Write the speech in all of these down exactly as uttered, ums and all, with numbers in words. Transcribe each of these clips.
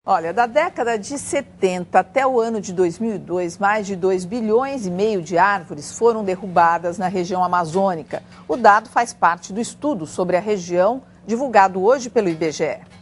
Olha, da década de setenta até o ano de dois mil e dois, mais de dois bilhões e meio de árvores foram derrubadas na região amazônica. O dado faz parte do estudo sobre a região, divulgado hoje pelo I B G E.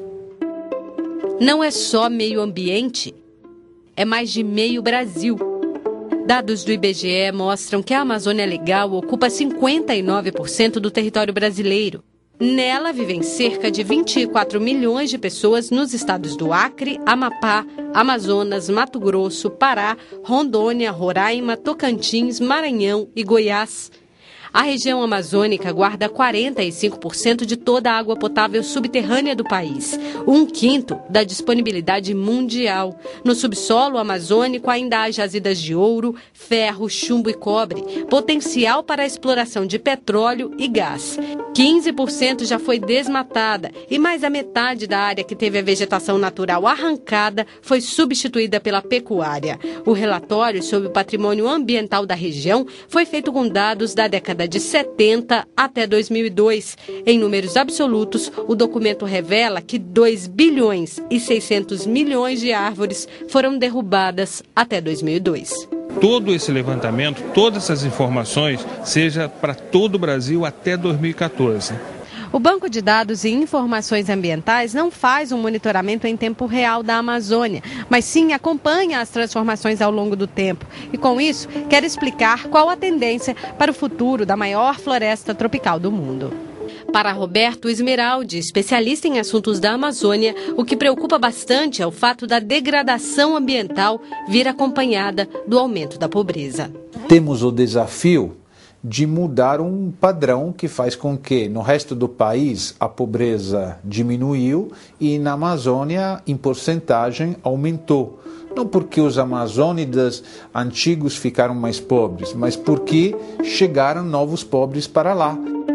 Não é só meio ambiente, é mais de meio Brasil. Dados do I B G E mostram que a Amazônia Legal ocupa cinquenta e nove por cento do território brasileiro. Nela vivem cerca de vinte e quatro milhões de pessoas nos estados do Acre, Amapá, Amazonas, Mato Grosso, Pará, Rondônia, Roraima, Tocantins, Maranhão e Goiás. A região amazônica guarda quarenta e cinco por cento de toda a água potável subterrânea do país, um quinto da disponibilidade mundial. No subsolo amazônico ainda há jazidas de ouro, ferro, chumbo e cobre, potencial para a exploração de petróleo e gás. quinze por cento já foi desmatada e mais da metade da área que teve a vegetação natural arrancada foi substituída pela pecuária. O relatório sobre o patrimônio ambiental da região foi feito com dados da década de setenta até dois mil e dois. Em números absolutos, o documento revela que dois bilhões e seiscentos milhões de árvores foram derrubadas até dois mil e dois. Todo esse levantamento, todas essas informações, seja para todo o Brasil até dois mil e quatorze. O Banco de Dados e Informações Ambientais não faz um monitoramento em tempo real da Amazônia, mas sim acompanha as transformações ao longo do tempo. E com isso, quer explicar qual a tendência para o futuro da maior floresta tropical do mundo. Para Roberto Esmeraldi, especialista em assuntos da Amazônia, o que preocupa bastante é o fato da degradação ambiental vir acompanhada do aumento da pobreza. Temos o desafio de mudar um padrão que faz com que no resto do país a pobreza diminuiu e na Amazônia, em porcentagem, aumentou. Não porque os amazônidas antigos ficaram mais pobres, mas porque chegaram novos pobres para lá.